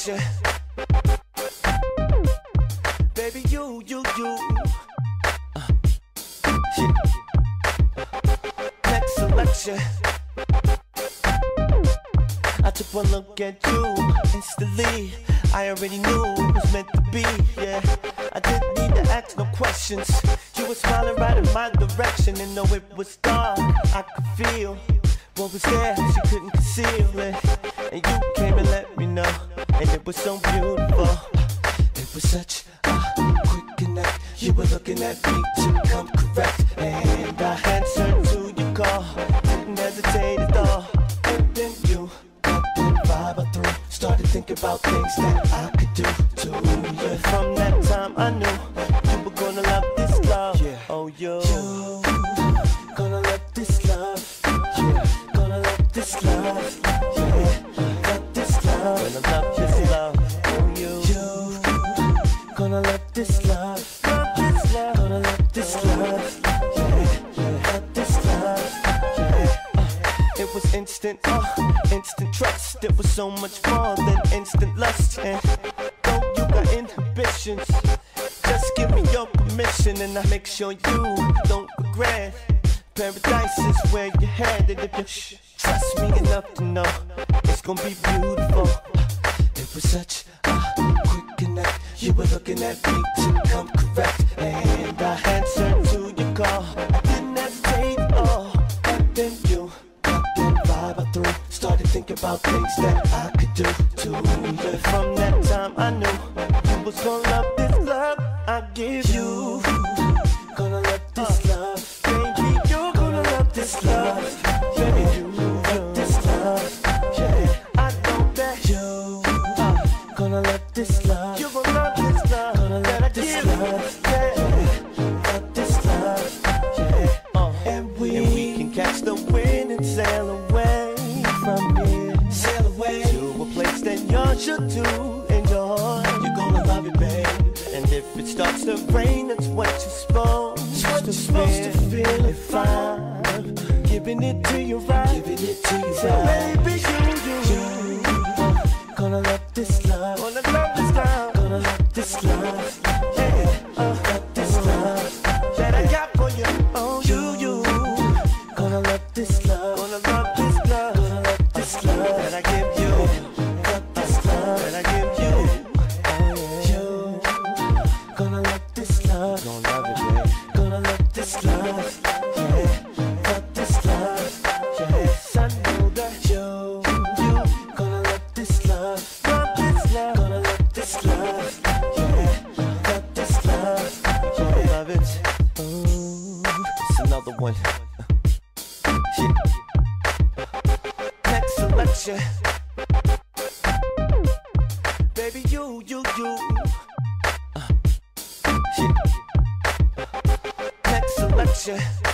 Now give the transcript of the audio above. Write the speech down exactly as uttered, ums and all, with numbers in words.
selection. Baby, you, you, you. Uh, yeah. Next selection. I took one look at you, instantly I already knew it was meant to be, yeah. I didn't need to ask no questions. You were smiling right in my direction, and though it was dark, I could feel what was there, she couldn't conceal it. And you came and let me know, and it was so beautiful. It was such a quick connect. You were looking at me to come correct, and I answered to your call, didn't hesitate at all. And then you got that vibe I threw, started thinking about things that I could do to you. From that time I knew you were gonna love this love. Yeah. Oh, you, you gonna love this love. Yeah. Gonna love this love. Yeah. Love this love. Gonna love this love. Oh, you, you gonna love this love. Love this love. Gonna love this love. Yeah. Love this love. Yeah. Uh, it was instant, uh, instant trust. It was so much more than instant lust. And though you got inhibitions, just give me your permission, and I'll make sure you don't regret. Paradise is where you're headed if you shh, trust me enough to know it's gonna be beautiful. It was such a quick connect. You were looking at me to come correct, and I answered to your call. I didn't hesitate at all. And then you got that vibe I threw, started thinking about things that I could do to you. From that time I knew you was gonna love this love I give you. Gonna love this love, baby. You're gonna love this love, baby. You love this love, yeah. I know that you uh, gonna love this love. You gonna love this love, gonna love this love, yeah. Love this love, yeah. Uh, and we and we can catch the wind and sail away from here, sail away to a place that you should do enjoy. You're gonna love it, babe. And if it starts to rain, that's what you're supposed what to you're supposed feel. to feel. If I'm giving it to you right, giving it to you so right, baby, you, you, you gonna love this love, gonna love this love, gonna love this love, yeah, uh, love this love that I got for you. Oh, you, you gonna love this love, gonna love this love, gonna love this love that I give you, love this love that I give you. Gonna love this love, gonna love it, babe. Gonna love this love, yeah. Love this love, yes. I know that you, you gonna love this love, love this love, gonna love this love, yeah. Love this love, yeah. Love it. Oh, it's another one. Yeah. Next selection, baby. You, you, you. Yeah. Next selection.